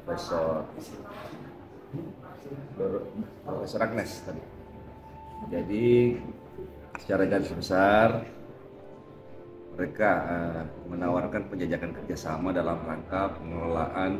Profesor Agnes tadi. Jadi secara garis besar mereka menawarkan penjajakan kerjasama dalam rangka pengelolaan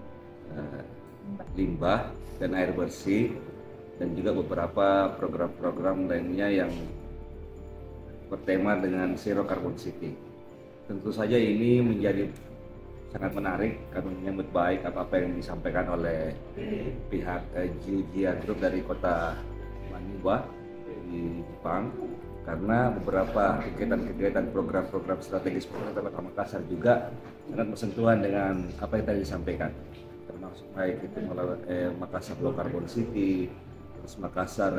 limbah dan air bersih, dan juga beberapa program-program lainnya yang bertema dengan Zero Carbon City. Tentu saja ini menjadi sangat menarik, kami menyambut baik apa yang disampaikan oleh pihak Jiujiya Group dari kota Maniwa di Jepang, karena beberapa kegiatan-kegiatan program-program strategis pemerintah Kota Makassar juga sangat bersentuhan dengan apa yang tadi disampaikan, termasuk baik itu melalui Makassar Low Carbon City, terus Makassar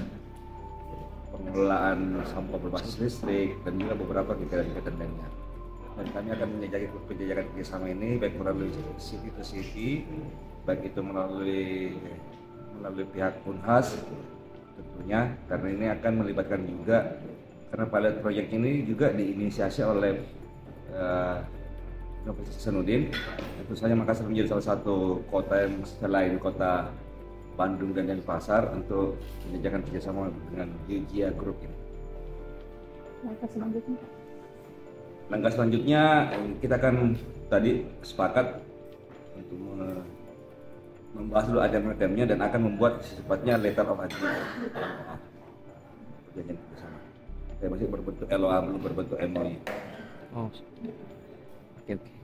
pengelolaan sampah berbasis listrik, dan juga beberapa kegiatan-kegiatan lainnya. Dan kami akan penjajakan kerjasama ini baik melalui city to city, baik itu melalui pihak Unhas tentunya, karena ini akan melibatkan juga, karena pilot project ini juga diinisiasi oleh Universitas Hasanuddin. Tentu saja Makassar menjadi salah satu kota yang selain kota Bandung dan Denpasar untuk menjajakan kerjasama dengan Jiujiya Group ini. Langkah selanjutnya kita akan tadi sepakat untuk membahas dulu adem-ademnya dan akan membuat secepatnya letter of agreement. Perjanjian bersama. Saya masih berbentuk LOA, belum berbentuk MOU. Oh, oke.